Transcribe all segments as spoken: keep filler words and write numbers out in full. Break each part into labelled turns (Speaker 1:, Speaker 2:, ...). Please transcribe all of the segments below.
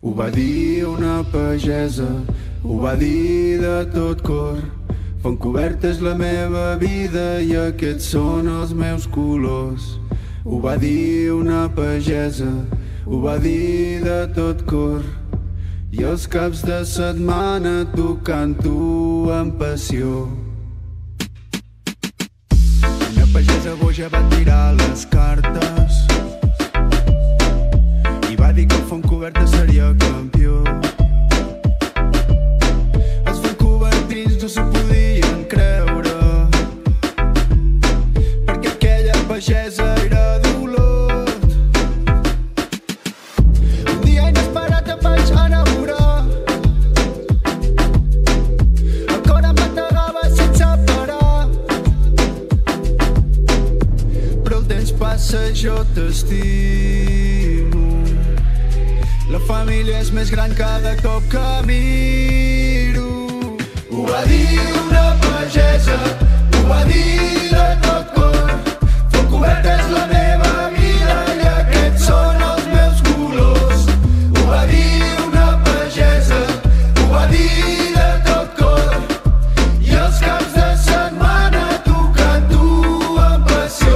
Speaker 1: Ho va dir una pagesa, ho va dir de tot cor. Fontcoberta és la meva vida i aquests són els meus colors. Ho va dir una pagesa, ho va dir de tot cor. I els caps de setmana tocant-ho amb passió. Una pagesa boja va tirar les cartes i va dir que el Fontcoberta seria campió. Els fontcobertins no s'ho podien creure, perquè aquella pagesa era d'Olot. Un dia inesperat em vaig enamorar, el cor em bategava sense parar. Però el temps passa i jo t'estimo. La família és més gran cada cop que miro. Ho va dir una pagesa, ho va dir de tot cor. Fontcoberta és la meva vida i aquests són els meus colors. Ho va dir una pagesa, ho va dir de tot cor. I els caps de setmana tocant-ho amb passió.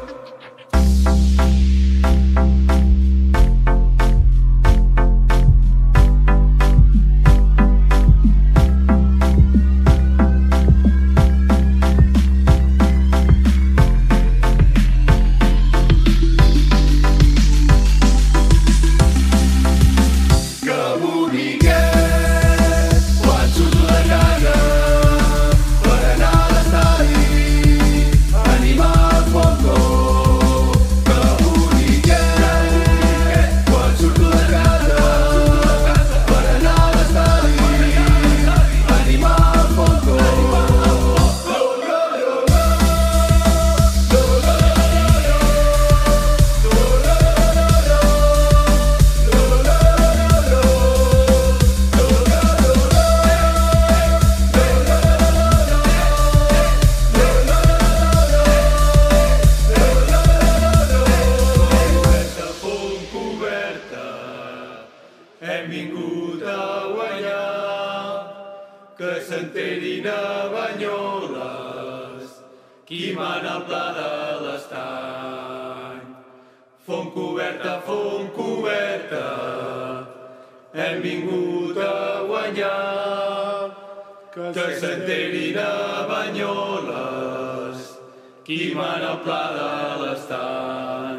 Speaker 1: Hem vingut a guanyar, que s'enterin a Banyoles, qui mana el pla de l'estany. Fontcoberta, Fontcoberta, hem vingut a guanyar, que s'enterin a Banyoles, qui mana el pla de l'estany.